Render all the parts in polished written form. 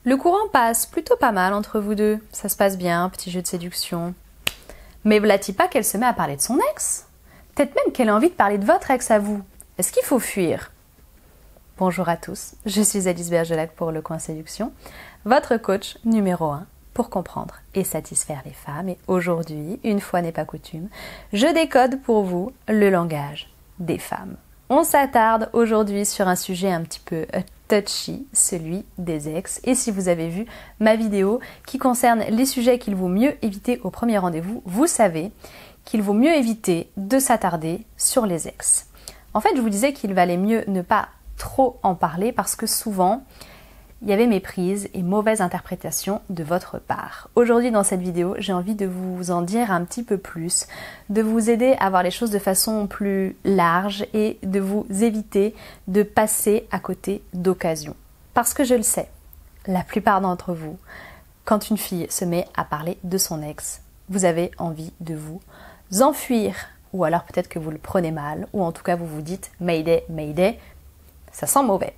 Le courant passe plutôt pas mal entre vous deux. Ça se passe bien, petit jeu de séduction. Mais voilà-t-il pas qu'elle se met à parler de son ex? Peut-être même qu'elle a envie de parler de votre ex à vous. Est-ce qu'il faut fuir? Bonjour à tous, je suis Alice Bergelac pour Le Coin Séduction, votre coach numéro 1 pour comprendre et satisfaire les femmes. Et aujourd'hui, une fois n'est pas coutume, je décode pour vous le langage des femmes. On s'attarde aujourd'hui sur un sujet un petit peu touchy, celui des ex. Et si vous avez vu ma vidéo qui concerne les sujets qu'il vaut mieux éviter au premier rendez-vous, vous savez qu'il vaut mieux éviter de s'attarder sur les ex. En fait, je vous disais qu'il valait mieux ne pas trop en parler parce que souvent, il y avait méprise et mauvaise interprétation de votre part. Aujourd'hui, dans cette vidéo, j'ai envie de vous en dire un petit peu plus, de vous aider à voir les choses de façon plus large et de vous éviter de passer à côté d'occasions. Parce que je le sais, la plupart d'entre vous, quand une fille se met à parler de son ex, vous avez envie de vous enfuir. Ou alors peut-être que vous le prenez mal, ou en tout cas vous vous dites « Mayday, Mayday », ça sent mauvais.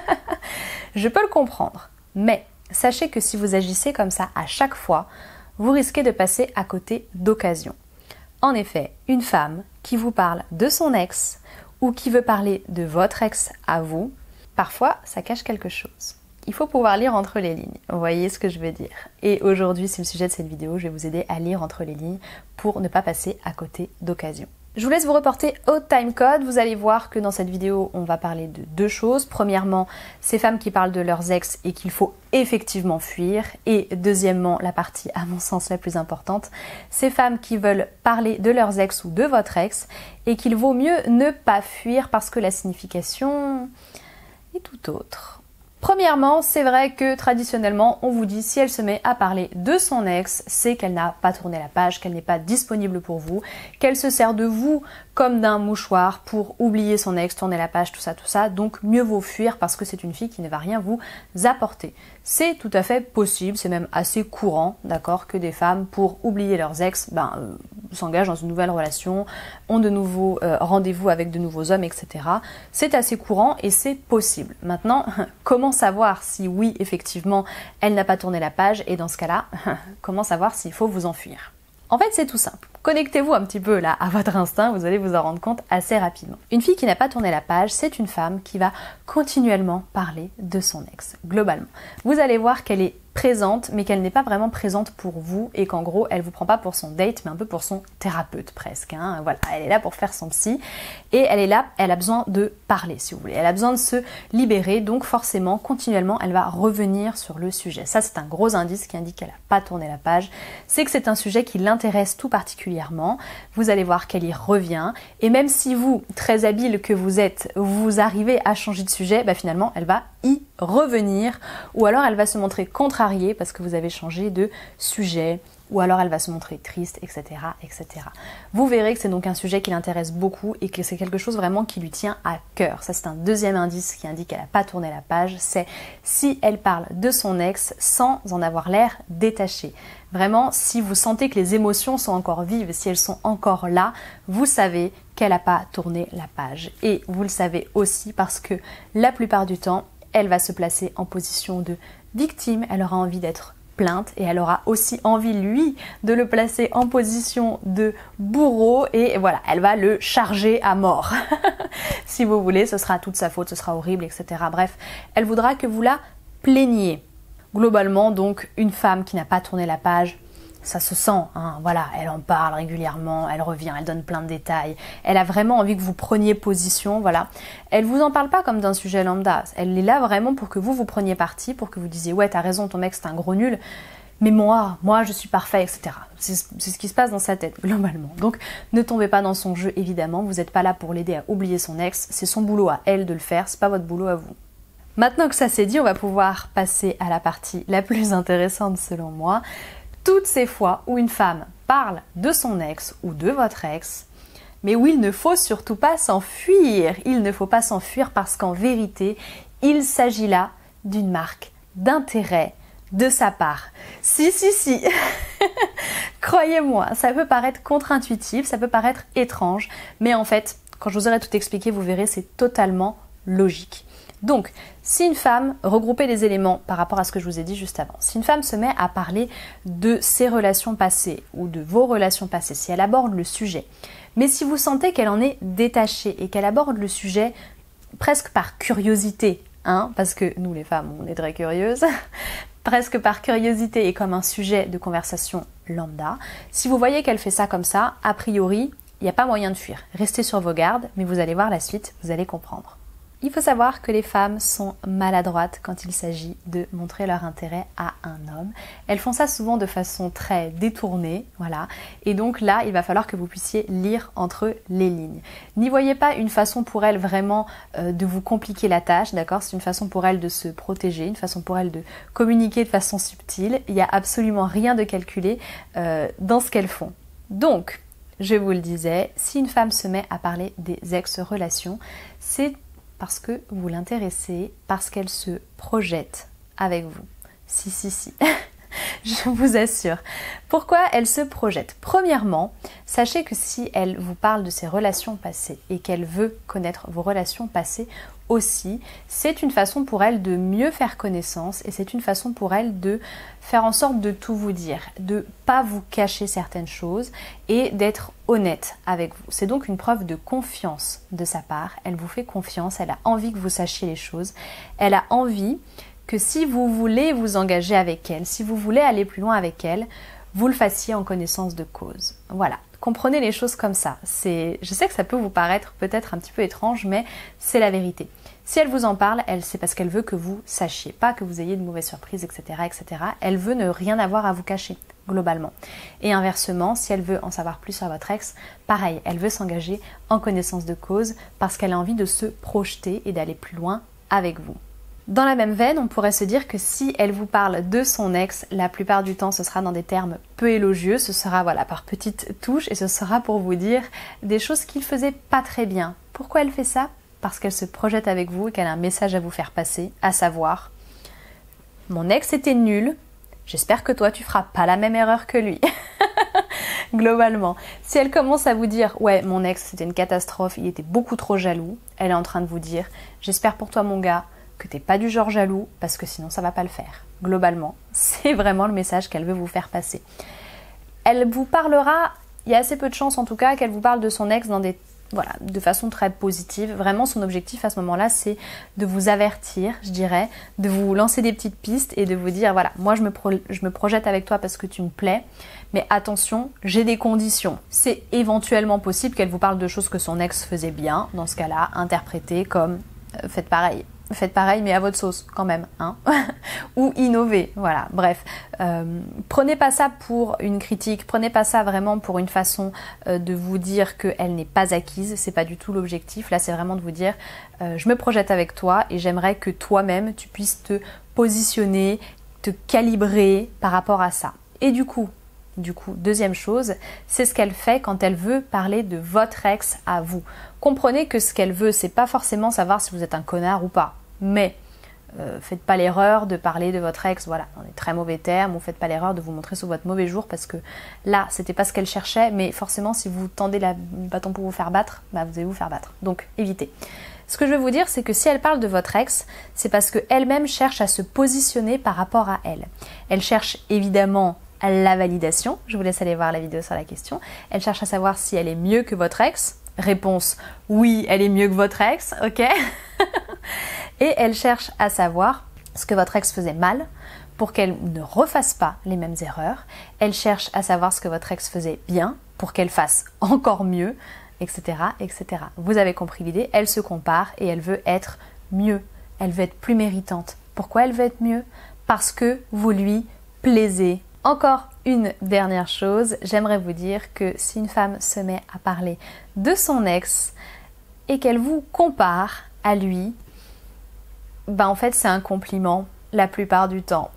Je peux le comprendre, mais sachez que si vous agissez comme ça à chaque fois, vous risquez de passer à côté d'occasions. En effet, une femme qui vous parle de son ex ou qui veut parler de votre ex à vous, parfois ça cache quelque chose. Il faut pouvoir lire entre les lignes, vous voyez ce que je veux dire. Et aujourd'hui, c'est le sujet de cette vidéo, je vais vous aider à lire entre les lignes pour ne pas passer à côté d'occasions. Je vous laisse vous reporter au timecode. Vous allez voir que dans cette vidéo, on va parler de deux choses. Premièrement, ces femmes qui parlent de leurs ex et qu'il faut effectivement fuir. Et deuxièmement, la partie à mon sens la plus importante, ces femmes qui veulent parler de leurs ex ou de votre ex et qu'il vaut mieux ne pas fuir parce que la signification est tout autre. Premièrement, c'est vrai que traditionnellement, on vous dit si elle se met à parler de son ex, c'est qu'elle n'a pas tourné la page, qu'elle n'est pas disponible pour vous, qu'elle se sert de vous comme d'un mouchoir pour oublier son ex, tourner la page, tout ça. Donc mieux vaut fuir parce que c'est une fille qui ne va rien vous apporter. C'est tout à fait possible, c'est même assez courant, d'accord, que des femmes, pour oublier leurs ex, s'engagent dans une nouvelle relation, ont de nouveaux rendez-vous avec de nouveaux hommes, etc. C'est assez courant et c'est possible. Maintenant, comment savoir si oui, effectivement, elle n'a pas tourné la page et dans ce cas-là, comment savoir s'il faut vous enfuir? En fait, c'est tout simple. Connectez-vous un petit peu là à votre instinct, vous allez vous en rendre compte assez rapidement. Une fille qui n'a pas tourné la page, c'est une femme qui va continuellement parler de son ex, globalement. Vous allez voir qu'elle est présente, mais qu'elle n'est pas vraiment présente pour vous et qu'en gros, elle vous prend pas pour son date, mais un peu pour son thérapeute presque. Hein. Voilà, elle est là pour faire son psy et elle est là, elle a besoin de parler, si vous voulez. Elle a besoin de se libérer, donc forcément, continuellement, elle va revenir sur le sujet. Ça, c'est un gros indice qui indique qu'elle n'a pas tourné la page. C'est que c'est un sujet qui l'intéresse tout particulièrement. Vous allez voir qu'elle y revient et même si vous, très habile que vous êtes, vous arrivez à changer de sujet, finalement, elle va y revenir ou alors elle va se montrer contrariée parce que vous avez changé de sujet ou alors elle va se montrer triste, etc., etc. Vous verrez que c'est donc un sujet qui l'intéresse beaucoup et que c'est quelque chose vraiment qui lui tient à cœur. Ça, c'est un deuxième indice qui indique qu'elle n'a pas tourné la page, c'est si elle parle de son ex sans en avoir l'air détaché. Vraiment, si vous sentez que les émotions sont encore vives, si elles sont encore là, vous savez qu'elle n'a pas tourné la page. Et vous le savez aussi parce que la plupart du temps, elle va se placer en position de victime, elle aura envie d'être plainte et elle aura aussi envie, lui, de le placer en position de bourreau et voilà, elle va le charger à mort. Si vous voulez, ce sera toute sa faute, ce sera horrible, etc. Bref, elle voudra que vous la plaigniez. Globalement, donc, une femme qui n'a pas tourné la page, ça se sent, hein, voilà, elle en parle régulièrement, elle revient, elle donne plein de détails, elle a vraiment envie que vous preniez position, voilà. Elle vous en parle pas comme d'un sujet lambda, elle est là vraiment pour que vous preniez parti, pour que vous disiez ouais t'as raison, ton mec c'est un gros nul, mais moi je suis parfait, etc. C'est ce qui se passe dans sa tête, globalement. Donc ne tombez pas dans son jeu, évidemment, vous n'êtes pas là pour l'aider à oublier son ex, c'est son boulot à elle de le faire, c'est pas votre boulot à vous. Maintenant que ça c'est dit, on va pouvoir passer à la partie la plus intéressante selon moi. Toutes ces fois où une femme parle de son ex ou de votre ex, mais où il ne faut surtout pas s'enfuir. Il ne faut pas s'enfuir parce qu'en vérité, il s'agit là d'une marque d'intérêt de sa part. Si. Croyez-moi, ça peut paraître contre-intuitif, ça peut paraître étrange, mais en fait, quand je vous aurai tout expliqué, vous verrez, c'est totalement logique. Donc, si une femme, regroupez les éléments par rapport à ce que je vous ai dit juste avant, si une femme se met à parler de ses relations passées ou de vos relations passées, si elle aborde le sujet, mais si vous sentez qu'elle en est détachée et qu'elle aborde le sujet presque par curiosité, hein, parce que nous les femmes, on est très curieuses, presque par curiosité et comme un sujet de conversation lambda, si vous voyez qu'elle fait ça comme ça, a priori, il n'y a pas moyen de fuir. Restez sur vos gardes, mais vous allez voir la suite, vous allez comprendre. Il faut savoir que les femmes sont maladroites quand il s'agit de montrer leur intérêt à un homme. Elles font ça souvent de façon très détournée, voilà. Et donc là, il va falloir que vous puissiez lire entre les lignes. N'y voyez pas une façon pour elles vraiment de vous compliquer la tâche, d'accord? C'est une façon pour elles de se protéger, une façon pour elles de communiquer de façon subtile. Il n'y a absolument rien de calculé dans ce qu'elles font. Donc, je vous le disais, si une femme se met à parler des ex-relations, c'est parce que vous l'intéressez, parce qu'elle se projette avec vous. Si. Je vous assure. Pourquoi elle se projette? Premièrement, sachez que si elle vous parle de ses relations passées et qu'elle veut connaître vos relations passées aussi, c'est une façon pour elle de mieux faire connaissance et c'est une façon pour elle de faire en sorte de tout vous dire, de pas vous cacher certaines choses et d'être honnête avec vous. C'est donc une preuve de confiance de sa part. Elle vous fait confiance, elle a envie que vous sachiez les choses, elle a envie que si vous voulez vous engager avec elle, si vous voulez aller plus loin avec elle, vous le fassiez en connaissance de cause. Voilà, comprenez les choses comme ça. Je sais que ça peut vous paraître peut-être un petit peu étrange, mais c'est la vérité. Si elle vous en parle, c'est parce qu'elle veut que vous sachiez, pas que vous ayez de mauvaises surprises, etc., etc. Elle veut ne rien avoir à vous cacher, globalement. Et inversement, si elle veut en savoir plus sur votre ex, pareil, elle veut s'engager en connaissance de cause parce qu'elle a envie de se projeter et d'aller plus loin avec vous. Dans la même veine, on pourrait se dire que si elle vous parle de son ex, la plupart du temps ce sera dans des termes peu élogieux, ce sera voilà par petites touches et ce sera pour vous dire des choses qu'il faisait pas très bien. Pourquoi elle fait ça? Parce qu'elle se projette avec vous et qu'elle a un message à vous faire passer, à savoir « Mon ex était nul, j'espère que toi tu feras pas la même erreur que lui ». Globalement, si elle commence à vous dire « Ouais, mon ex c'était une catastrophe, il était beaucoup trop jaloux », elle est en train de vous dire « J'espère pour toi mon gars, que t'es pas du genre jaloux, parce que sinon ça va pas le faire. » Globalement, c'est vraiment le message qu'elle veut vous faire passer. Elle vous parlera, il y a assez peu de chances en tout cas, qu'elle vous parle de son ex de façon très positive. Vraiment, son objectif à ce moment-là, c'est de vous avertir, je dirais, de vous lancer des petites pistes et de vous dire, voilà, moi je me projette avec toi parce que tu me plais, mais attention, j'ai des conditions. C'est éventuellement possible qu'elle vous parle de choses que son ex faisait bien, dans ce cas-là, interprétez comme faites pareil. Faites pareil mais à votre sauce quand même, hein. Ou innovez, voilà, bref. Prenez pas ça pour une critique, prenez pas ça vraiment pour une façon de vous dire qu'elle n'est pas acquise, c'est pas du tout l'objectif. Là c'est vraiment de vous dire je me projette avec toi et j'aimerais que toi-même tu puisses te positionner, te calibrer par rapport à ça. Et du coup, deuxième chose, c'est ce qu'elle fait quand elle veut parler de votre ex à vous. Comprenez que ce qu'elle veut, c'est pas forcément savoir si vous êtes un connard ou pas, mais faites pas l'erreur de parler de votre ex, voilà, dans des très mauvais termes, ou faites pas l'erreur de vous montrer sous votre mauvais jour parce que là, c'était pas ce qu'elle cherchait, mais forcément, si vous tendez le bâton pour vous faire battre, bah, vous allez vous faire battre. Donc, évitez. Ce que je veux vous dire, c'est que si elle parle de votre ex, c'est parce qu'elle-même cherche à se positionner par rapport à elle. Elle cherche évidemment la validation, je vous laisse aller voir la vidéo sur la question. Elle cherche à savoir si elle est mieux que votre ex. Réponse, oui, elle est mieux que votre ex, ok. Et elle cherche à savoir ce que votre ex faisait mal pour qu'elle ne refasse pas les mêmes erreurs. Elle cherche à savoir ce que votre ex faisait bien pour qu'elle fasse encore mieux, etc., etc. Vous avez compris l'idée, elle se compare et elle veut être mieux. Elle veut être plus méritante. Pourquoi elle veut être mieux? Parce que vous lui plaisez. Encore une dernière chose, j'aimerais vous dire que si une femme se met à parler de son ex et qu'elle vous compare à lui, en fait c'est un compliment la plupart du temps.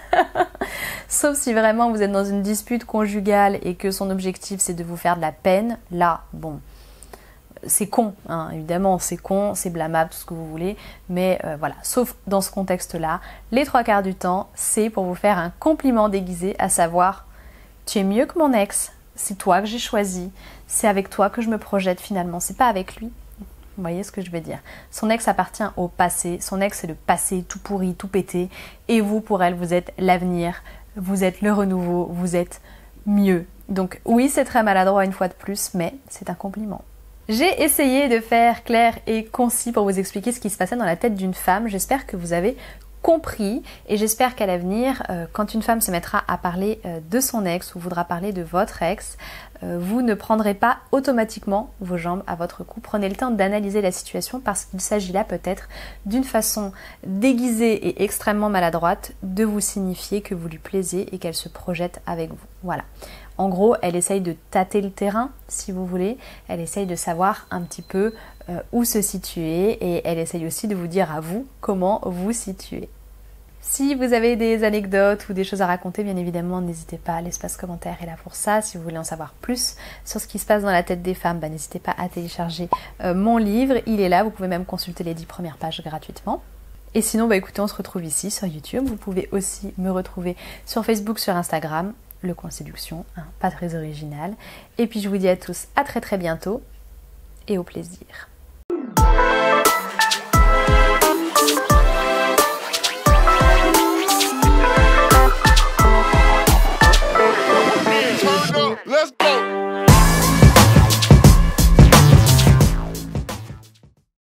Sauf si vraiment vous êtes dans une dispute conjugale et que son objectif c'est de vous faire de la peine, là, bon, c'est con, hein, évidemment, c'est con, c'est blâmable, tout ce que vous voulez, mais voilà, sauf dans ce contexte-là, les 3/4 du temps, c'est pour vous faire un compliment déguisé, à savoir, tu es mieux que mon ex, c'est toi que j'ai choisi, c'est avec toi que je me projette finalement, c'est pas avec lui. Vous voyez ce que je veux dire? Son ex appartient au passé, son ex c'est le passé tout pourri, tout pété, et vous pour elle, vous êtes l'avenir, vous êtes le renouveau, vous êtes mieux. Donc oui, c'est très maladroit une fois de plus, mais c'est un compliment. J'ai essayé de faire clair et concis pour vous expliquer ce qui se passait dans la tête d'une femme. J'espère que vous avez compris et j'espère qu'à l'avenir, quand une femme se mettra à parler de son ex ou voudra parler de votre ex, vous ne prendrez pas automatiquement vos jambes à votre cou. Prenez le temps d'analyser la situation parce qu'il s'agit là peut-être d'une façon déguisée et extrêmement maladroite de vous signifier que vous lui plaisez et qu'elle se projette avec vous. Voilà. En gros, elle essaye de tâter le terrain, si vous voulez. Elle essaye de savoir un petit peu où se situer et elle essaye aussi de vous dire à vous comment vous situer. Si vous avez des anecdotes ou des choses à raconter, bien évidemment, n'hésitez pas, l'espace commentaire est là pour ça. Si vous voulez en savoir plus sur ce qui se passe dans la tête des femmes, n'hésitez pas à télécharger mon livre. Il est là, vous pouvez même consulter les 10 premières pages gratuitement. Et sinon, écoutez, on se retrouve ici sur YouTube. Vous pouvez aussi me retrouver sur Facebook, sur Instagram. Le coin séduction, pas très original. Et puis je vous dis à tous à très bientôt et au plaisir.